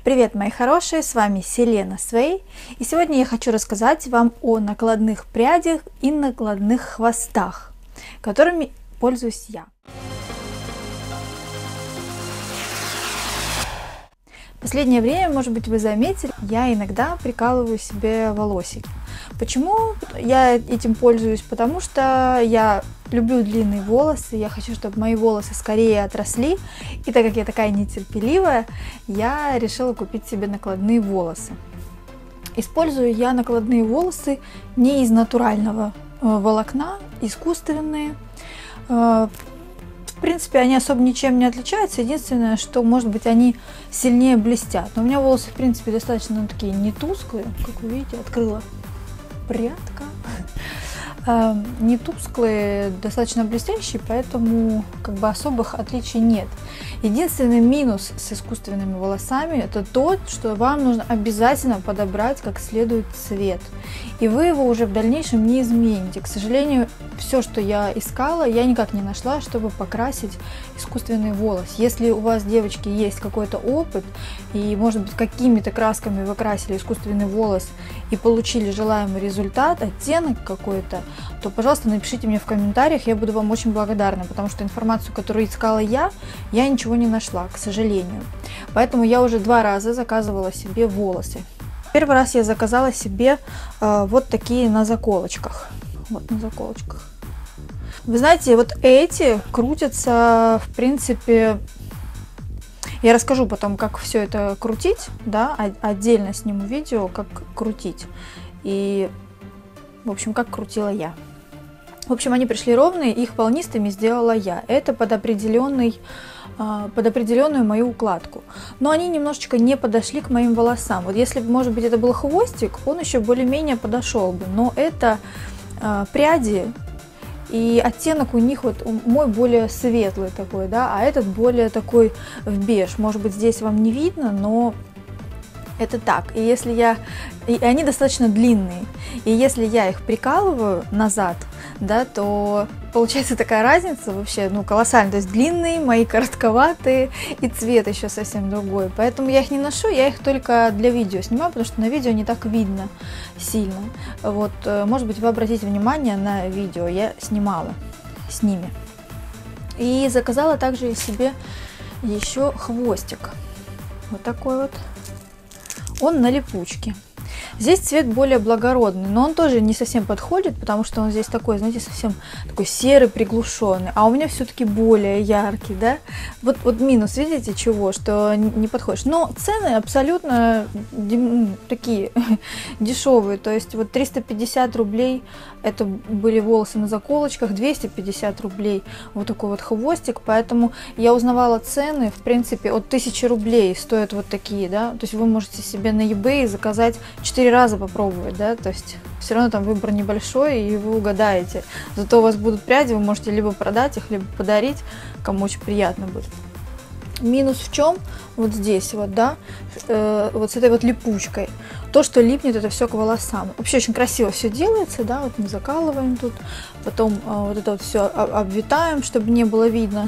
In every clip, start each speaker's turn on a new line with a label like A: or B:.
A: Привет, мои хорошие, с вами Селена Свей, и сегодня я хочу рассказать вам о накладных прядях и накладных хвостах, которыми пользуюсь я. В последнее время, может быть, вы заметили, я иногда прикалываю себе волосики. Почему я этим пользуюсь? Потому что я люблю длинные волосы, я хочу, чтобы мои волосы скорее отросли, и так как я такая нетерпеливая, я решила купить себе накладные волосы. Использую я накладные волосы не из натурального волокна, искусственные. В принципе, они особо ничем не отличаются, единственное, что, может быть, они сильнее блестят. Но у меня волосы, в принципе, достаточно такие не тусклые, как вы видите, открыла прядка. Не тусклые, достаточно блестящие, поэтому как бы особых отличий нет. Единственный минус с искусственными волосами — это тот, что вам нужно обязательно подобрать как следует цвет, и вы его уже в дальнейшем не измените. К сожалению, все, что я искала, я никак не нашла, чтобы покрасить искусственный волос. Если у вас, девочки, есть какой-то опыт, и, может быть, какими-то красками вы красили искусственный волос и получили желаемый результат, оттенок какой-то, то, пожалуйста, напишите мне в комментариях, я буду вам очень благодарна, потому что информацию, которую искала я ничего не нашла, к сожалению. Поэтому я уже 2 раза заказывала себе волосы. Первый раз я заказала себе вот такие на заколочках. Вот на заколочках. Вы знаете, вот эти крутятся, в принципе, я расскажу потом, как все это крутить, да, отдельно сниму видео, как крутить. И, в общем, как крутила я. В общем, они пришли ровные, их волнистыми сделала я. Это под определенную мою укладку. Но они немножечко не подошли к моим волосам. Вот если бы, может быть, это был хвостик, он еще более-менее подошел бы. Но это пряди, и оттенок у них, вот мой более светлый такой, да, а этот более такой в беж. Может быть, здесь вам не видно, но это так. И они достаточно длинные. И если я их прикалываю назад, да, то получается такая разница вообще, ну, колоссальная. То есть длинные, мои коротковатые, и цвет еще совсем другой. Поэтому я их не ношу, я их только для видео снимаю, потому что на видео не так видно сильно. Вот, может быть, вы обратите внимание на видео, я снимала с ними. И заказала также себе еще хвостик. Вот такой вот. Он на липучке. Здесь цвет более благородный, но он тоже не совсем подходит, потому что он здесь такой, знаете, совсем такой серый, приглушенный, а у меня все-таки более яркий, да. Вот минус, видите, чего, что не подходишь. Но цены абсолютно такие дешевые, то есть вот 350 рублей это были волосы на заколочках, 250 рублей вот такой вот хвостик, поэтому я узнавала цены, в принципе, от 1000 рублей стоят вот такие, да, то есть вы можете себе на eBay заказать 4 раза попробовать, да, то есть все равно там выбор небольшой, и вы угадаете. Зато у вас будут пряди, вы можете либо продать их, либо подарить, кому очень приятно будет. Минус в чем? Вот здесь вот, да, вот с этой вот липучкой. То, что липнет, это все к волосам. Вообще очень красиво все делается, да, вот мы закалываем тут, потом вот это вот все обвитаем, чтобы не было видно.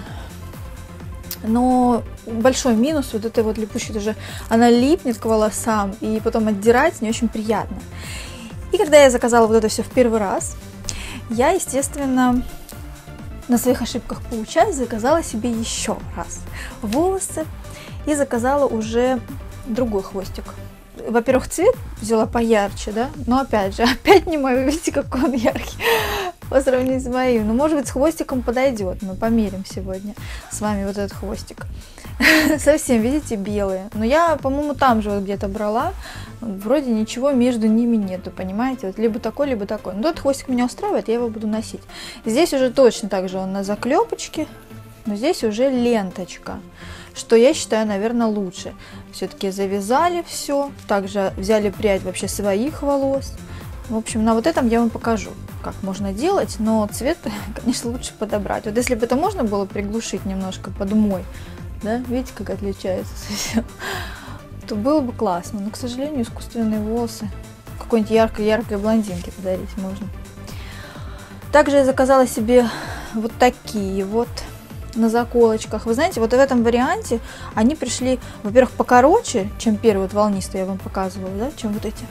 A: Но большой минус вот этой вот липучки, тоже она липнет к волосам, и потом отдирать не очень приятно. И когда я заказала вот это все в первый раз, я, естественно, на своих ошибках поучась, заказала себе еще раз волосы и заказала уже другой хвостик. Во-первых, цвет взяла поярче, да, но опять же, опять не мой, видите, какой он яркий по сравнению с моим. Ну, может быть, с хвостиком подойдет, мы померим сегодня с вами вот этот хвостик. Совсем, видите, белые. Но я, по-моему, там же вот где-то брала, вроде ничего между ними нету, понимаете, вот либо такой, либо такой. Но этот хвостик меня устраивает, я его буду носить. Здесь уже точно так же он на заклепочке, но здесь уже ленточка, что я считаю, наверное, лучше. Все-таки завязали все, также взяли прядь вообще своих волос. В общем, на вот этом я вам покажу, как можно делать, но цвет, конечно, лучше подобрать. Вот если бы это можно было приглушить немножко под мой, да, видите, как отличается совсем, то было бы классно. Но, к сожалению, искусственные волосы какой-нибудь яркой блондинке подарить можно. Также я заказала себе вот такие вот на заколочках. Вы знаете, вот в этом варианте они пришли, во-первых, покороче, чем первый вот волнистый, я вам показывала, да, чем вот эти.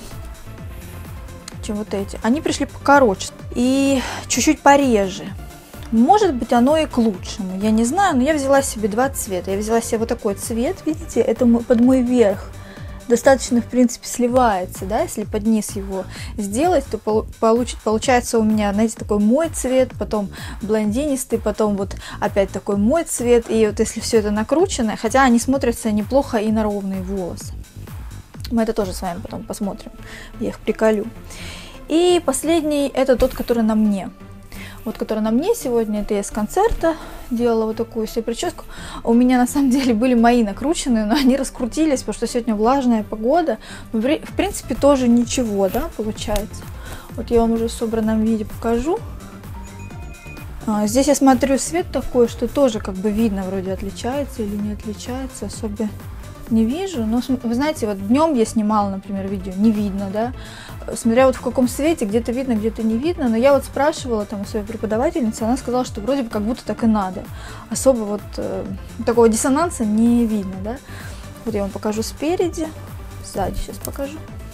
A: Они пришли покороче и чуть-чуть пореже. Может быть, оно и к лучшему, я не знаю, но я взяла себе два цвета. Я взяла себе вот такой цвет, видите, это под мой верх. Достаточно, в принципе, сливается, да, если под низ его сделать, то получается у меня, знаете, такой мой цвет, потом блондинистый, потом вот опять такой мой цвет, и вот если все это накручено, хотя они смотрятся неплохо и на ровные волосы. Мы это тоже с вами потом посмотрим, я их приколю. И последний, это тот, который на мне. Вот, который на мне сегодня, это я с концерта делала вот такую себе прическу. У меня на самом деле были мои накрученные, но они раскрутились, потому что сегодня влажная погода. Но, в принципе, тоже ничего, да, получается. Вот я вам уже в собранном виде покажу. Здесь я смотрю свет такой, что тоже как бы видно, вроде отличается или не отличается, особо не вижу. Но вы знаете, вот днем я снимала, например, видео, не видно, да. Смотря вот в каком свете, где-то видно, где-то не видно. Но я вот спрашивала там у своей преподавательницы, она сказала, что вроде бы как будто так и надо. Особо вот такого диссонанса не видно, да. Вот я вам покажу спереди, сзади сейчас покажу.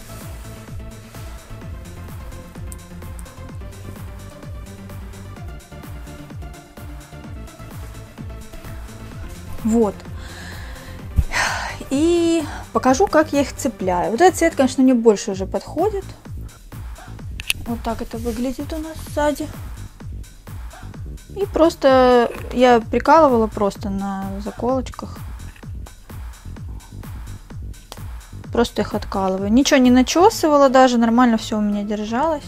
A: Вот. И покажу, как я их цепляю. Вот этот цвет, конечно, мне больше уже подходит. Вот так это выглядит у нас сзади. И просто я прикалывала просто на заколочках. Просто их откалываю. Ничего не начесывала даже, нормально все у меня держалось.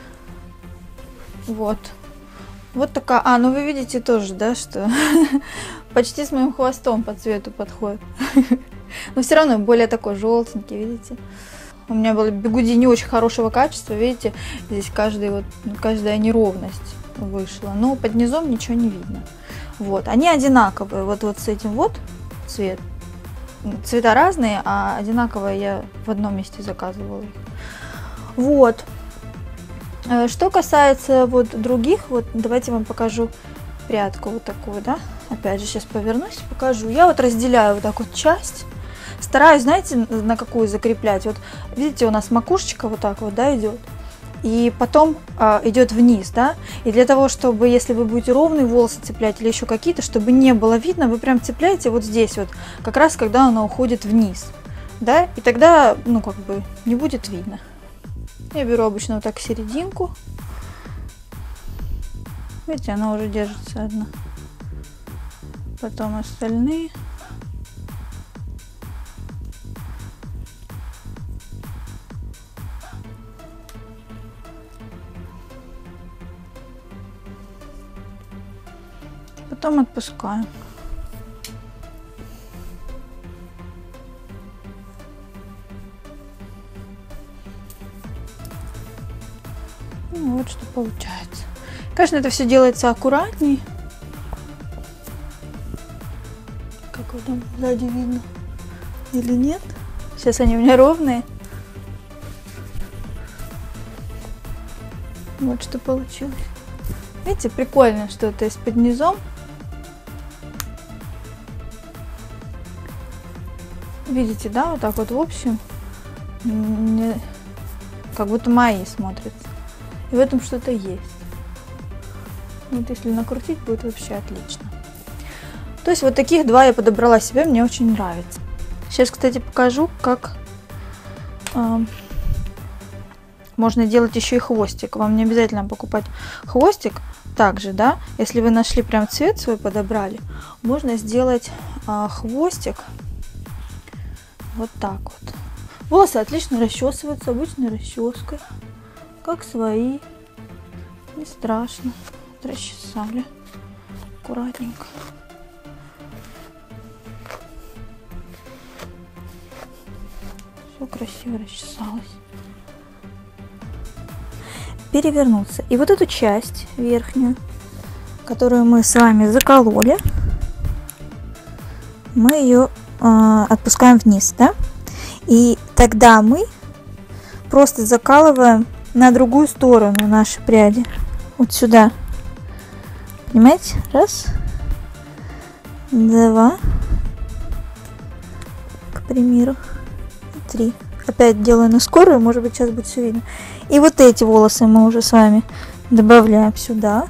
A: Вот. Вот такая. А, ну вы видите тоже, да, что почти с моим хвостом по цвету подходит. Но все равно более такой желтенький, видите. У меня были бигуди не очень хорошего качества, видите, здесь каждая неровность вышла. Но под низом ничего не видно. Вот, они одинаковые, вот с этим вот цвет. Цвета разные, а одинаковые я в одном месте заказывала их. Вот. Что касается вот других, вот давайте вам покажу прядку вот такую, да. Опять же, сейчас повернусь, покажу. Я вот разделяю вот так вот часть. Стараюсь, знаете, на какую закреплять. Вот видите, у нас макушечка вот так вот, да, идет. И потом идет вниз, да. И для того, чтобы, если вы будете ровные волосы цеплять или еще какие-то, чтобы не было видно, вы прям цепляете вот здесь вот, как раз когда она уходит вниз, да. И тогда, ну, как бы не будет видно. Я беру обычно вот так серединку. Видите, она уже держится одна. Потом остальные. Потом отпускаю. Ну, вот что получается. Конечно, это все делается аккуратней. Как вот там сзади видно или нет. Сейчас они у меня ровные. Вот что получилось. Видите, прикольно, что это из-под низом. Видите, да, вот так вот в общем, как будто мои смотрятся. И в этом что-то есть. Вот если накрутить, будет вообще отлично. То есть вот таких два я подобрала себе, мне очень нравится. Сейчас, кстати, покажу, как можно делать еще и хвостик. Вам не обязательно покупать хвостик. Также, да, если вы нашли прям цвет свой, подобрали, можно сделать хвостик вот так вот. Волосы отлично расчесываются обычной расческой, как свои. Не страшно. Расчесали аккуратненько. Все красиво расчесалось. Перевернуться. И вот эту часть верхнюю, которую мы с вами закололи, мы ее отпускаем вниз, да? И тогда мы просто закалываем на другую сторону наши пряди. Вот сюда. Понимаете? Раз. 2, к примеру, 3. Опять делаю на скорую, может быть, сейчас будет все видно. И вот эти волосы мы уже с вами добавляем сюда.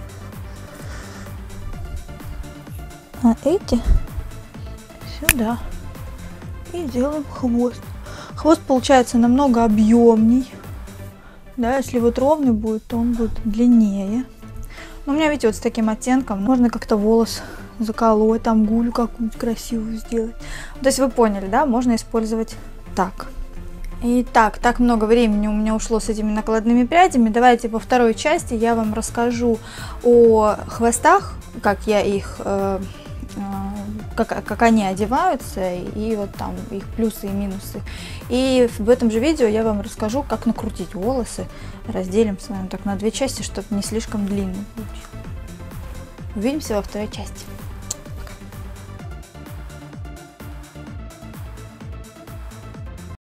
A: А эти сюда. И делаем хвост. Хвост получается намного объемней. Да, если вот ровный будет, то он будет длиннее. Но у меня, видите, вот с таким оттенком можно как-то волос заколоть, там гулю какую-нибудь красивую сделать. То есть вы поняли, да, можно использовать так. Итак, так много времени у меня ушло с этими накладными прядями. Давайте во второй части я вам расскажу о хвостах, как я их, как они одеваются, и вот там их плюсы и минусы. И в этом же видео я вам расскажу, как накрутить волосы. Разделим с вами так на 2 части, чтобы не слишком длинный получился. Увидимся во второй части.